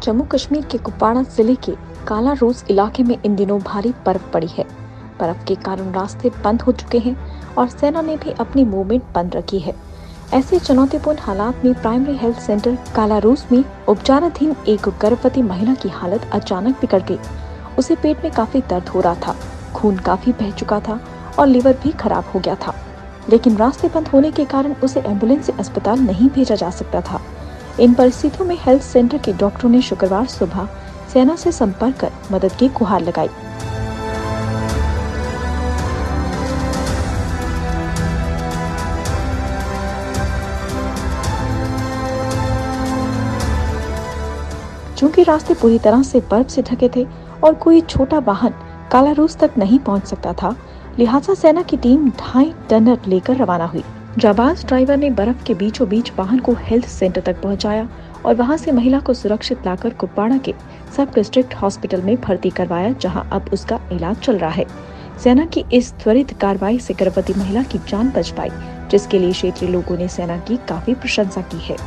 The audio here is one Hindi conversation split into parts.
जम्मू कश्मीर के कुपवाड़ा जिले के काला रोज इलाके में इन दिनों भारी बर्फ पड़ी है। बर्फ के कारण रास्ते बंद हो चुके हैं और सेना ने भी अपनी मूवमेंट बंद रखी है। ऐसे चुनौतीपूर्ण हालात में प्राइमरी हेल्थ सेंटर काला रोज में उपचाराधीन एक गर्भवती महिला की हालत अचानक बिगड़ गई। उसे पेट में काफी दर्द हो रहा था, खून काफी बह चुका था और लीवर भी खराब हो गया था, लेकिन रास्ते बंद होने के कारण उसे एम्बुलेंस से अस्पताल नहीं भेजा जा सकता था। इन परिस्थितियों में हेल्थ सेंटर के डॉक्टरों ने शुक्रवार सुबह सेना से संपर्क कर मदद की गुहार लगाई। चूंकि रास्ते पूरी तरह से बर्फ से ढके थे और कोई छोटा वाहन काला रोज तक नहीं पहुंच सकता था, लिहाजा सेना की टीम 2.5 टनर लेकर रवाना हुई। जाबाज ड्राइवर ने बर्फ के बीचों बीच वाहन को हेल्थ सेंटर तक पहुंचाया और वहां से महिला को सुरक्षित लाकर कुपवाड़ा के सब डिस्ट्रिक्ट हॉस्पिटल में भर्ती करवाया, जहां अब उसका इलाज चल रहा है। सेना की इस त्वरित कार्रवाई से गर्भवती महिला की जान बच पाई, जिसके लिए क्षेत्रीय लोगों ने सेना की काफी प्रशंसा की है।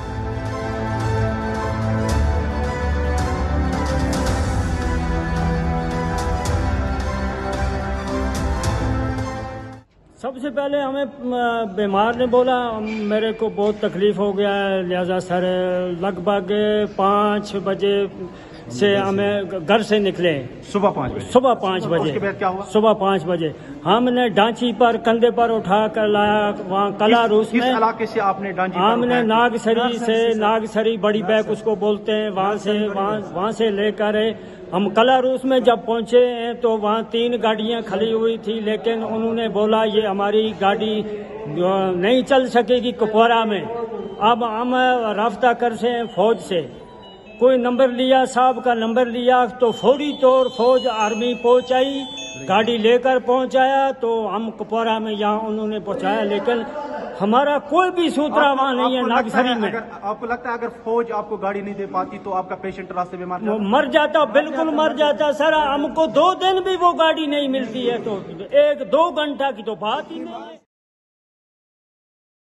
सबसे पहले हमें बीमार ने बोला मेरे को बहुत तकलीफ हो गया है, लिहाजा सर लगभग 5 बजे से हमें घर से निकले। सुबह 5 बजे उसके बाद क्या हुआ? सुबह 5 बजे हमने डांची पर कंधे पर उठा कर लाया वहाँ कला रूस में। किस इलाके से आपने डांची पर हमने नागसरी बड़ी बैग उसको बोलते हैं, वहाँ से लेकर हम कला रूस में जब पहुंचे हैं तो वहाँ 3 गाड़ियां खड़ी हुई थी, लेकिन उन्होंने बोला ये हमारी गाड़ी नहीं चल सकेगी कुपवाड़ा में। अब हम राब्ता कर से फौज से कोई नंबर लिया, साहब का नंबर लिया तो फौरी तौर फौज आर्मी पहुंचाई, गाड़ी लेकर पहुंचाया तो हम कुपवाड़ा में यहाँ उन्होंने पहुंचाया, लेकिन हमारा कोई भी सूत्रा वहाँ नहीं है। नागसरी में आपको लगता है अगर फौज आपको गाड़ी नहीं दे पाती तो आपका पेशेंट रास्ते में मर जाता, बिल्कुल मर जाता सर। हमको 2 दिन भी वो गाड़ी नहीं मिलती है तो 1-2 घंटा की तो बात ही नहीं है।